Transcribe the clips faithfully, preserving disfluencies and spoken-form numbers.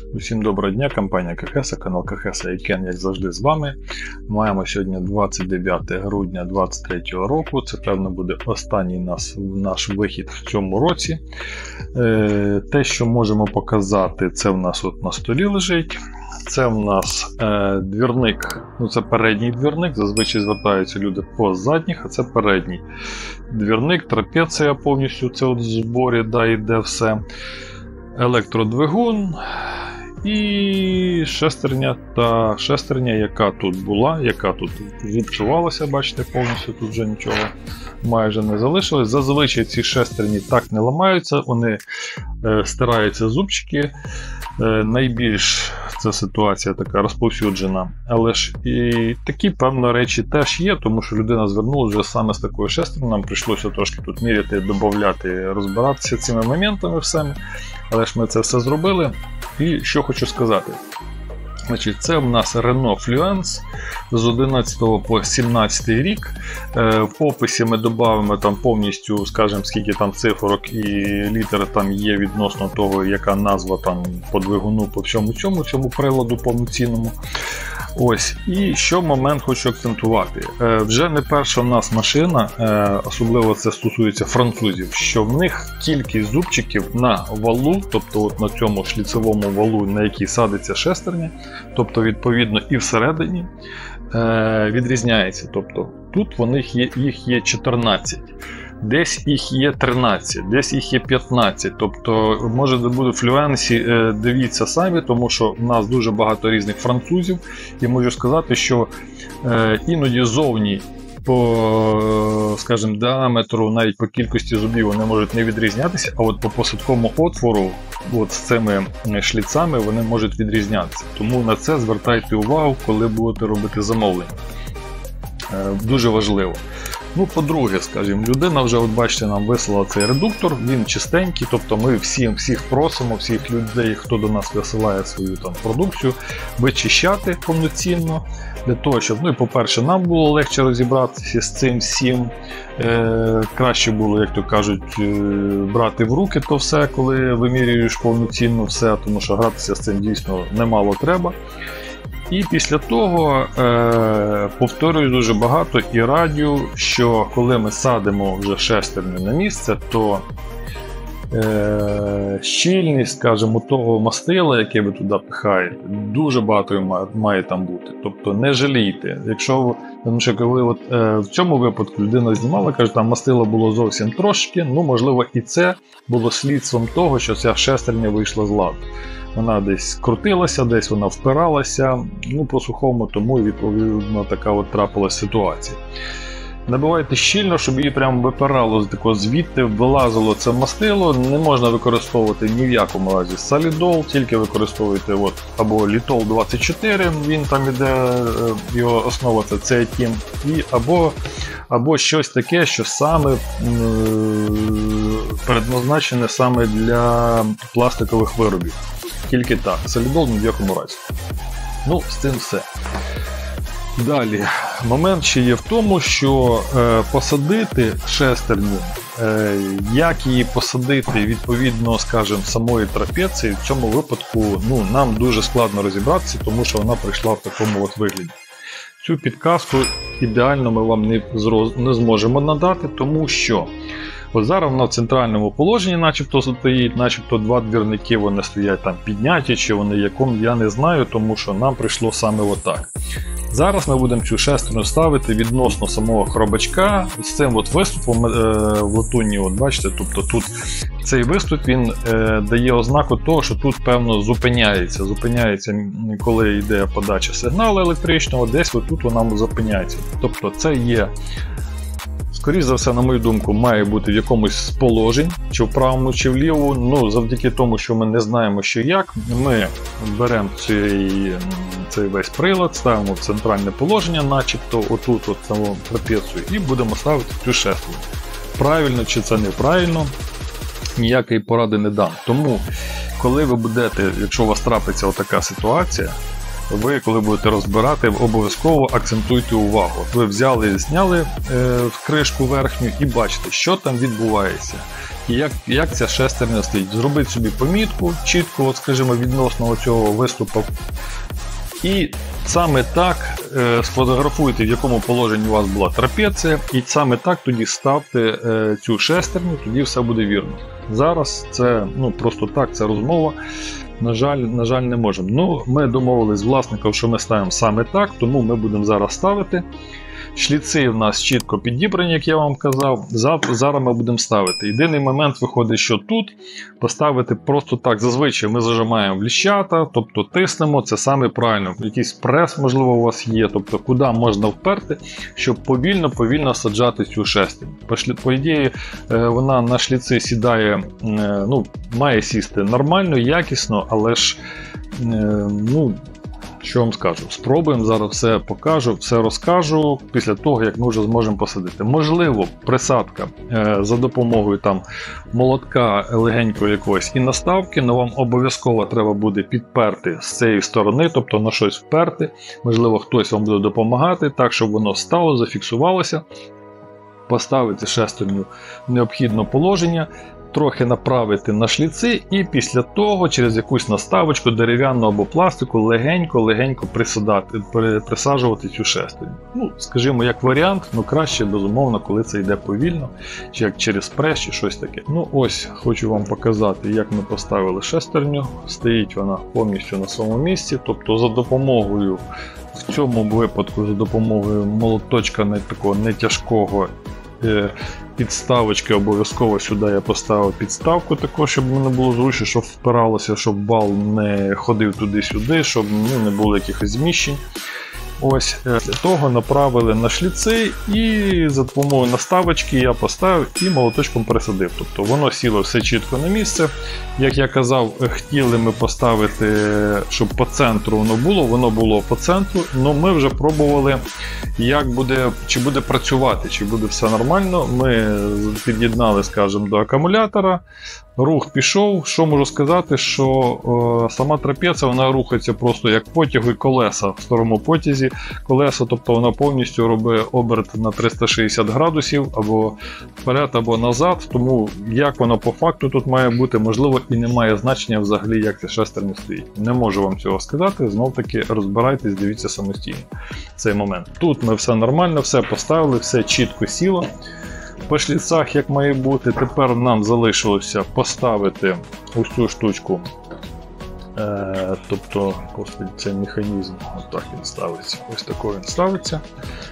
Усім доброго дня, компанія Кахеса, канал Кахеса і Кен, як завжди, з вами. Маємо сьогодні двадцять дев'яте грудня двадцять третього року. Це, певно, буде останній наш, наш вихід в цьому році. Е, те, що можемо показати, це в нас от на столі лежить. Це в нас е, двірник, ну це передній двірник, зазвичай звертаються люди по задніх, а це передній двірник, трапеція повністю, це от в зборі, да, йде все. Електродвигун і шестерня, та шестерня, яка тут була, яка тут зубчувалася, бачите, повністю тут вже нічого майже не залишилось. Зазвичай ці шестерні так не ламаються, вони е, стираються зубчики. Е, найбільш ця ситуація така розповсюджена, але ж і такі, певно, речі теж є, тому що людина звернулася вже саме з такою шестернею, нам прийшлося трошки тут міряти, додати, розбиратися цими моментами всеми, але ж ми це все зробили. І що хочу сказати. Значить, це в нас Renault Fluence з одинадцятого по сімнадцятий рік. В описі ми додамо там повністю, скажімо, скільки там цифрок і літер там є відносно того, яка назва там по двигуну, по всьому цьому, цьому приладу повноцінному. Ось, і що момент хочу акцентувати. Е, вже не перша в нас машина, е, особливо це стосується французів, що в них кількість зубчиків на валу, тобто от на цьому шліцевому валу, на який садиться шестерня, тобто відповідно і всередині, е, відрізняється. Тобто тут в них є, їх є чотирнадцять. Десь їх є тринадцять, десь їх є п'ятнадцять. Тобто, може бути в Флюенсі, дивіться самі, тому що в нас дуже багато різних французів. І можу сказати, що е, іноді зовні по, скажімо, діаметру, навіть по кількості зубів вони можуть не відрізнятися, а от по посадковому отвору, от з цими шліцами, вони можуть відрізнятися. Тому на це звертайте увагу, коли будете робити замовлення. Е, дуже важливо. Ну, по-друге, скажімо, людина вже, от бачите, нам вислала цей редуктор, він чистенький, тобто ми всім, всіх просимо, всіх людей, хто до нас висилає свою там продукцію, вичищати повноцінно, для того, щоб, ну і по-перше, нам було легше розібратися з цим всім, е, краще було, як то кажуть, е, брати в руки то все, коли вимірюєш повноцінно все, тому що гратися з цим дійсно немало треба. І після того е, повторюю дуже багато і радю, що коли ми садимо вже шестерню на місце, то е, щільність, скажімо, того мастила, яке ви туди пихаєте, дуже багато має, має там бути. Тобто не жалійте. Якщо, тому що коли от, е, в цьому випадку людина знімала, каже, там мастила було зовсім трошки, ну можливо і це було слідством того, що ця шестерня вийшла з ладу. Вона десь крутилася, десь вона впиралася, ну по сухому, тому і відповідно така от трапилась ситуація. Набивайте щільно, щоб її прямо випирало тако звідти, вилазило це мастило. Не можна використовувати ні в якому разі солідол, тільки використовуйте от, або літол двадцять чотири, він там іде, його основа це цеатін, і або, або щось таке, що саме предназначене саме для пластикових виробів. Тільки так, солідол ні в якому разі. Ну, з цим все. Далі, момент ще є в тому, що е, посадити шестерню, е, як її посадити відповідно, скажімо, самої трапеції, в цьому випадку ну, нам дуже складно розібратися, тому що вона прийшла в такому от вигляді. Цю підказку ідеально ми вам не, не зможемо надати, тому що от зараз вона в центральному положенні начебто стоїть, начебто два двірники вони стоять там підняті, чи вони якому, я не знаю, тому що нам прийшло саме отак. Зараз ми будемо цю шестерню ставити відносно самого хробачка з цим от виступом е, в латунні, от бачите, тобто тут цей виступ він е, дає ознаку того, що тут певно зупиняється, зупиняється, коли йде подача сигналу електричного, десь отут вона зупиняється. Тобто це є, скоріше за все, на мою думку, має бути в якомусь з положень, чи в правому, чи в лівому. Ну, завдяки тому, що ми не знаємо, що як, ми беремо цей, цей весь прилад, ставимо в центральне положення, начебто отут от саму трапецію, і будемо ставити цю шестерню. Правильно чи це неправильно, ніякої поради не дам. Тому, коли ви будете, якщо у вас трапиться отака ситуація, ви, коли будете розбирати, обов'язково акцентуйте увагу. Ви взяли, зняли е, кришку верхню і бачите, що там відбувається. І як, як ця шестерня стоїть. Зробіть собі помітку, чітко, от, скажімо, відносно цього виступу. І саме так е, сфотографуйте, в якому положенні у вас була трапеція, і саме так тоді ставте е, цю шестерню, тоді все буде вірно. Зараз це, ну, просто так, це розмова. На жаль, на жаль, не можемо. Ну, ми домовились з власником, що ми ставимо саме так, тому ми будемо зараз ставити. Шліци в нас чітко підібрані, як я вам казав. Зараз ми будемо ставити. Єдиний момент виходить, що тут поставити просто так. Зазвичай ми зажимаємо в ліщата, тобто тиснемо, це саме правильно. Якийсь прес, можливо, у вас є, тобто куди можна вперти, щоб повільно-повільно саджати цю шестерню. По ідеї, вона на шліци сідає, ну, має сісти нормально, якісно, але ж, ну, що вам скажу? Спробуємо, зараз все покажу, все розкажу після того, як ми вже зможемо посадити. Можливо, присадка е, за допомогою там молотка легенького якогось і наставки, але вам обов'язково треба буде підперти з цієї сторони, тобто на щось вперти. Можливо, хтось вам буде допомагати, так, щоб воно стало, зафіксувалося. Поставити шестерню в необхідне положення. Трохи направити на шліци і після того через якусь наставочку дерев'яну або пластику легенько-легенько присаджувати цю шестерню. Ну, скажімо, як варіант, ну краще, безумовно, коли це йде повільно, чи як через прес, чи щось таке. Ну ось, хочу вам показати, як ми поставили шестерню. Стоїть вона повністю на своєму місці, тобто за допомогою, в цьому випадку, за допомогою молоточка не такого не тяжкого, підставочки обов'язково сюди я поставив підставку також, щоб не було зручно, щоб впиралося, щоб бал не ходив туди-сюди, щоб, ну, не було якихось зміщень. Ось, для того направили на шліци і за допомогою наставочки я поставив і молоточком присадив. Тобто воно сіло все чітко на місце. Як я казав, хотіли ми поставити, щоб по центру воно було, воно було по центру, але ми вже пробували, як буде, чи буде працювати, чи буде все нормально. Ми під'єднали, скажімо, до акумулятора, рух пішов. Що можу сказати, що о, сама трапеція, вона рухається просто як потяг і колеса в старому потязі. Колесо, тобто вона повністю робить оберт на триста шістдесят градусів, або вперед, або назад. Тому як воно по факту тут має бути, можливо, і не має значення взагалі, як ця шестерня стоїть. Не можу вам цього сказати, знов таки розбирайтесь, дивіться самостійно цей момент. Тут ми все нормально, все поставили, все чітко сіло. По шліцах як має бути. Тепер нам залишилося поставити ось цю штучку. Е, тобто, господи, цей механізм, отак він ставиться. Ось такий він ставиться.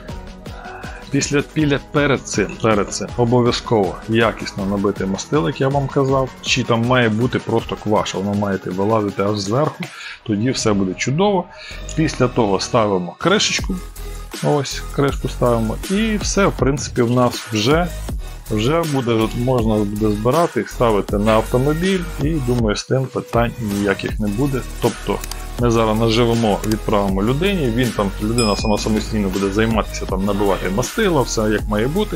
Після піля перед цим, перед цим обов'язково якісно набити мастил, як я вам казав. Чи там має бути просто кваша, воно має вилазити аж зверху, тоді все буде чудово. Після того ставимо кришечку. Ось, кришку ставимо, і все, в принципі, в нас вже, вже буде, можна буде збирати, ставити на автомобіль, і думаю, з тим питань ніяких не буде. Тобто ми зараз наживемо, відправимо людині, він там, людина сама самостійно буде займатися, там, набивати мастила, все як має бути.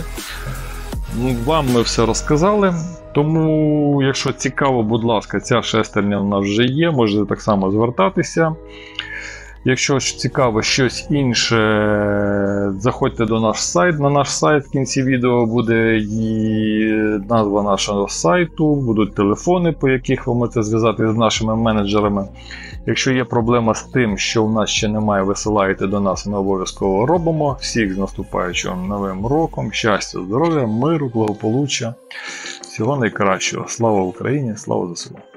Вам ми все розказали, тому, якщо цікаво, будь ласка, ця шестерня в нас вже є, можете так само звертатися. Якщо цікаво щось інше, заходьте до наш сайт. На наш сайт в кінці відео буде і назва нашого сайту, будуть телефони, по яких ви можете зв'язатися з нашими менеджерами. Якщо є проблема з тим, що в нас ще немає, висилаєте до нас, ми обов'язково робимо. Всіх з наступаючим новим роком, щастя, здоров'я, миру, благополуччя, всього найкращого. Слава Україні, слава ЗСУ!